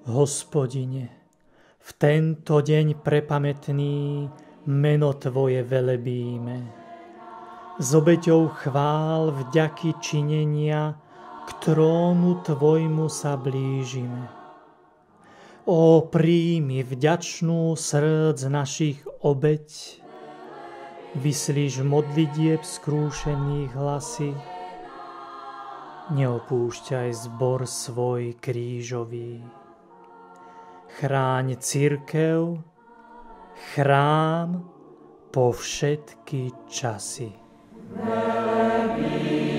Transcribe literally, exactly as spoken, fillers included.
Hospodine, v tento deň prepamätný meno Tvoje velebíme. S obeťou chvál vďaky činenia k trónu Tvojmu sa blížime. Ó, príjmi vďačnú srdc našich obeť, vyslíš modlitieb skrúšených hlasy, neopúšťaj zbor svoj krížový. Chráň cirkev, chrám po všetky časy. Velebí